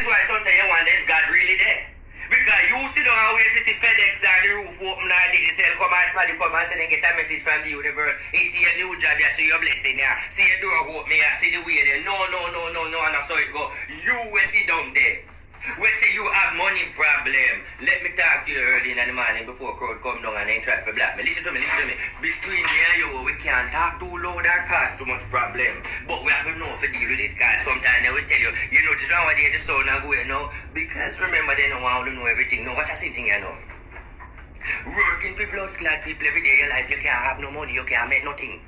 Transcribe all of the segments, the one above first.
why sometimes you wonder if God really there. Because you sit down and wait to see FedEx or the roof open or Digicel come and somebody come and say they get a message from the universe. He see a new job, you see your blessing there. See your door open, you see the way there. No, and that's how it go. You will sit down there. We say you have money problem. Let me talk to you early in the morning before crowd come down and then try to black me. Listen to me. Between me and you, we can't talk too loud or cause too much problem. But we have to know if we deal with it, because sometimes they will tell you, you know, this nowadays the sound not going now. Because remember, they don't want to know everything. No, what I say thing you know. Working for blood clot people every day in your life, you can't have no money, you can't make nothing.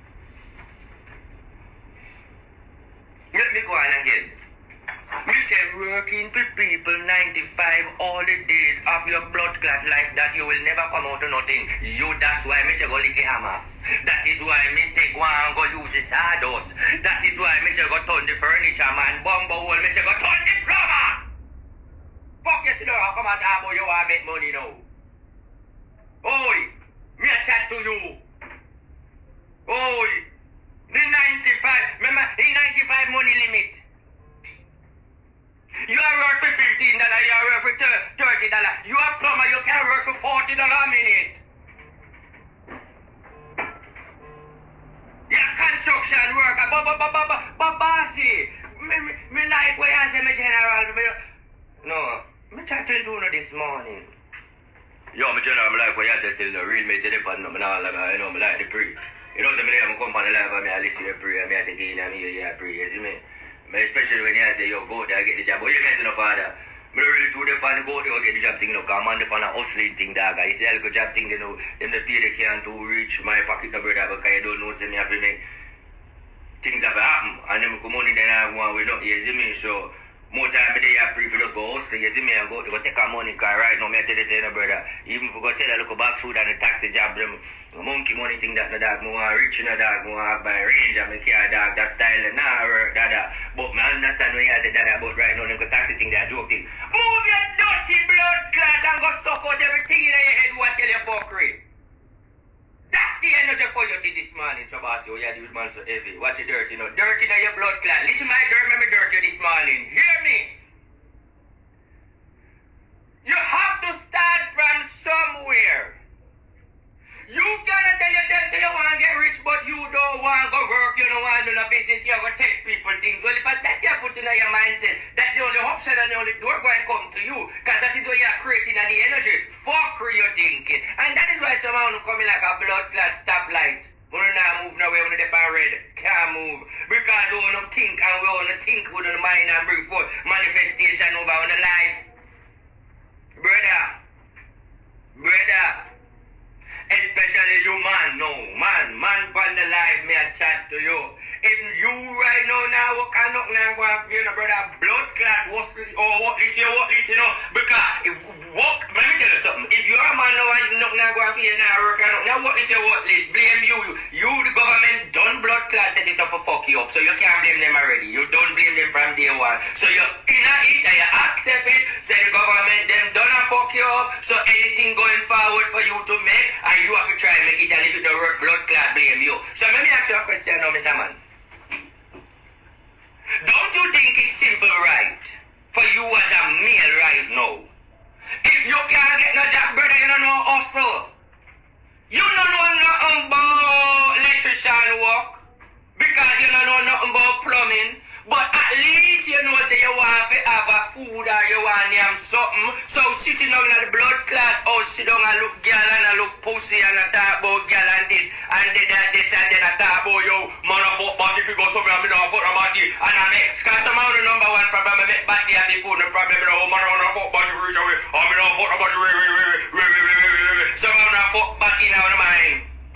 Let me go on again. We say working for people 95 all the days of your blood clot life that you will never come out of nothing. That's why me say go lick the hammer. That is why me say go and go use the sawdust. That is why me say go turn the furniture man. Bumbo hole, me say go turn the plumber. Fuck you, sit down and come and talk about you want to make money now. Oi, me a chat to you. Oi, the 95, remember the 95 money limit. You are work for $15, you are work for $30. You are plumber, you can work for $40 a minute. You are construction worker, bossy. Me like what you say, me general. No, me chat to you this morning. Yo, me general, me like what you say still no real me to the pan, no, me like the pre. You know, me never come on the live and me I listen to the pre and me I take in and me I pray, you see me? Especially when you say, yo, go there, get the job. But you messing up, father. Me really do the pan, go there, get the job thing, no, because I'm on the pan a hustling thing, dog. You see, a little job thing, you know, them the pay they can't to reach my pocket, no, brother, because you don't know, say me have to make things have to happen. And them come money, then I want with nothing, you see me? So, more time they have free for just go hustling, you see me, and go take our money, because right now, me I tell you, say, no, brother, even if we go sell a little back food and the taxi job, them monkey money thing that no dog, me want rich in a dog, me want buy range and me care dog, that style, nah, work, dada. But me understand when you say dada, but right now, them go taxi thing, that joke thing. Move your dirty blood clot and go suck out everything in your head, what tell you fuckery. That's the energy for you till this morning, Chabasi, you do man so heavy. Watch it dirty, you know. Dirty in your blood clot. Listen, my dirt, remember dirty this morning. Hear me? You have to start from somewhere. You cannot tell yourself you want to get rich, but you don't want to go work, you don't want to do no business, you want to take people things. Well, if that you put in your mindset, that's the only option and the only door going to come to you, because that is what you are creating and the energy. Fuck you're thinking. And that is why someone who come in like a blood clot stoplight. We don't move nowhere when they're red. Can't move. Because we want to think and we want to think with the mind and bring forth manifestation over on the life. Brother. Especially you man, no. Man on the live, me a chat to you. If you right now what can up now go and feel, brother, blood clot, what this, you know, because let me tell you something. If you're a man now and you not go and feel now work now what this, blame you. You, the government, done blood clot set it up for fuck you up, so you can't blame them already. You don't blame them from day one. So you're in it and you accept it, say the government, them done a fuck you up, so anything going forward for you to make, and you have to try and make it, and if it don't work, blood clot blame you. So let me ask you a question now, Mr. Man. Don't you think it's simple right for you as a male right now? If you can't get no job, brother, you don't know hustle. You don't know nothing about electrician work because you don't know nothing about plumbing. But at least you know say you want to have a food or you want to have something. So sitting down at the blood clot or sit down and look girl and I look pussy and I talk about girl and this and this and then I talk about yo man a fuck body if you go somewhere and me don't fuck no body and I make because somehow the number one problem I make body and the food no problem you know man a fuck body reach away or me don't fuck no body somehow I fuck body now in the mind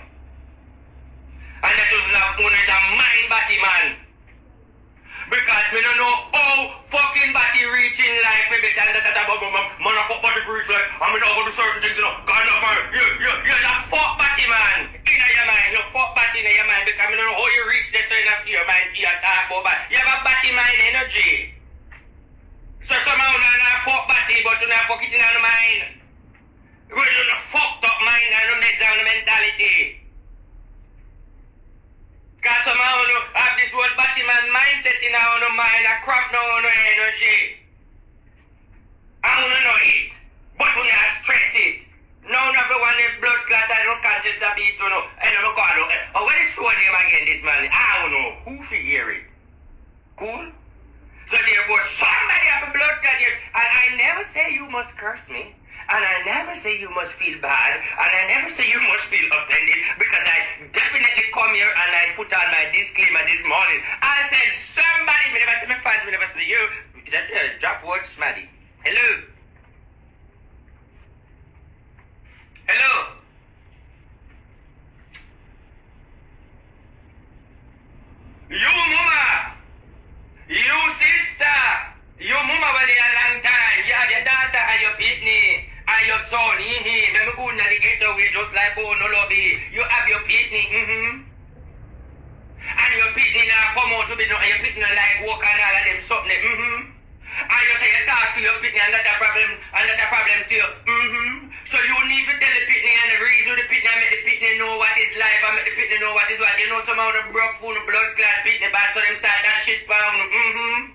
and that is not one is a mind body man. Because me don't know how fucking body reaching life a bit and man a fuck body reach life and me don't go to certain things you know God of man you're a fuck body man in your mind you fuck body in your mind because me don't know how you reach this so enough your mind for your talk about but you have a body mind energy so somehow you not fuck body but you not fuck it in your mind you not fucked up mind and you meds and mentality. Because somehow you have this whole body man mindset in our mind, a crap now on energy. must curse me. And I never say you must feel bad. And I never say you must feel offended. Because I definitely come here and I put on my disclaimer this morning. I said, somebody, me never see my fans, me never see you. Is that a drop word, Smaddy? Hello? Hello? You mama, you sister, you mama was there a long time. You have your daughter and your pitney and your son. Let me go in the ghetto way just like oh no lobby. You have your pitney, and your pitney now come out to be no, and your pitney like walk and all of them something, And you say you talk to your pitney and that's a problem to you, So you need to tell the pitney and the reason the pitney and make the pitney know what is life and make the pitney know what is what. You know some of the broke food, blood clot pitney bad, so them start that shit pound,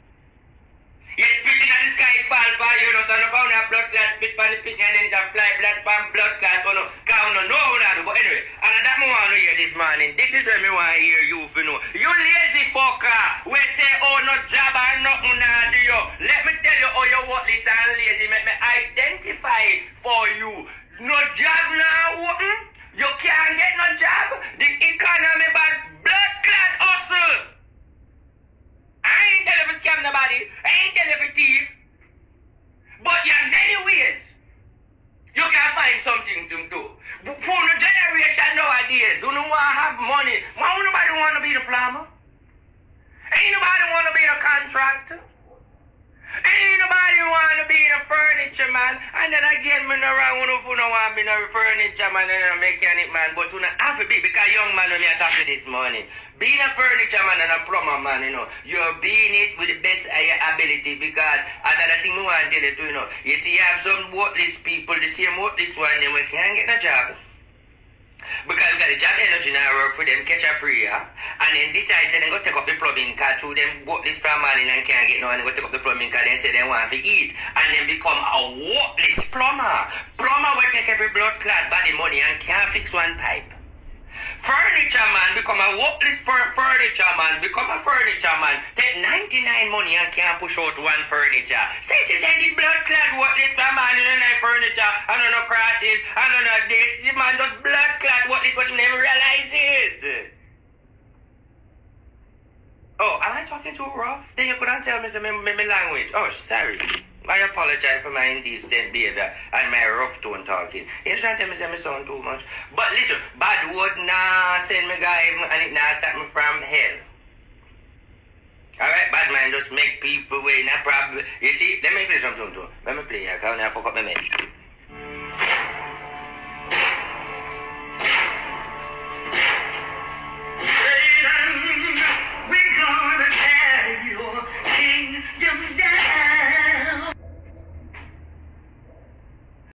You spitting at the sky fall by you know, so no pound of blood clot spit by the pitney and then it a fly blood from blood clot, but no, count no how. But anyway, and that me want to hear this morning. This is where me want to hear you for know. You lazy fucker, we say oh no job or nothing nah do you. Let me tell you how you worthless and lazy. Make me identify for you. No job now, you can't get no job. The economy bad, blood clot hustle. I ain't tell you to scam nobody. I ain't tell you to thief. But in many ways, you can find something to do. For the generation nowadays, who don't want to have money, why nobody want to be the plumber? Ain't nobody want to be the contractor. Ain't nobody want to be the furniture man. And then again, me no wrong who no want to be the furniture man and a mechanic man. But you know, have to be, because young man when me talk to this morning, being a furniture man and a plumber man, you know, you're being it with the best of your ability. Because another thing we want to tell you too, you know, you see you have some worthless people, the same worthless one, they can't get a job. Because we got the job energy now work for them, catch a prayer, and then decide say they go take up the plumbing car through them worthless from money and can't get no and they go take up the plumbing car, then say they want to eat, and then become a worthless plumber. Plumber will take every blood clot body money and can't fix one pipe. Furniture man become a worthless furniture man, become a furniture man, take 99 money and can't push out one furniture. Say the blood clot worthless man, you know, no furniture, I don't know crosses, I don't know this, the man does blood clot worthless but he never realize it. Oh, am I talking too rough? Then you couldn't tell me my language. Oh, sorry. I apologize for my indecent behavior and my rough tone talking. You trying to tell me say me sound too much? But listen, bad word nah send me guy and it nah start me from hell. Alright, bad man just make people wait, no problem. You see, let me play something too. Let me play here, because I fuck up my meds.